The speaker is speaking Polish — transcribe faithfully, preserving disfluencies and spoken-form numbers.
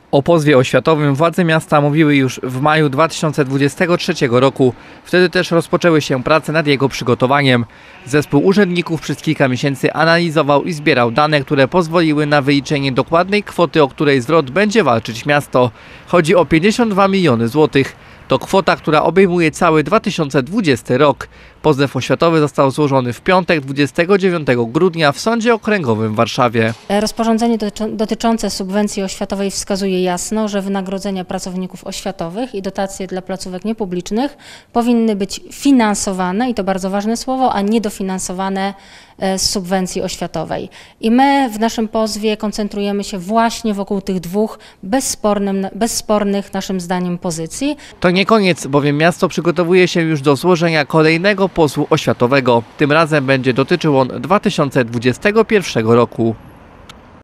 O pozwie oświatowym władze miasta mówiły już w maju dwa tysiące dwudziestego trzeciego roku. Wtedy też rozpoczęły się prace nad jego przygotowaniem. Zespół urzędników przez kilka miesięcy analizował i zbierał dane, które pozwoliły na wyliczenie dokładnej kwoty, o której zwrot będzie walczyć miasto. Chodzi o pięćdziesiąt dwa miliony złotych. To kwota, która obejmuje cały dwa tysiące dwudziesty rok. Pozew oświatowy został złożony w piątek dwudziestego dziewiątego grudnia w Sądzie Okręgowym w Warszawie. Rozporządzenie dotyczące subwencji oświatowej wskazuje jasno, że wynagrodzenia pracowników oświatowych i dotacje dla placówek niepublicznych powinny być finansowane, i to bardzo ważne słowo, a nie dofinansowane z subwencji oświatowej. I my w naszym pozwie koncentrujemy się właśnie wokół tych dwóch bezspornym, bezspornych naszym zdaniem pozycji. To nie koniec, bowiem miasto przygotowuje się już do złożenia kolejnego pozwu oświatowego. Tym razem będzie dotyczył on dwa tysiące dwudziestego pierwszego roku.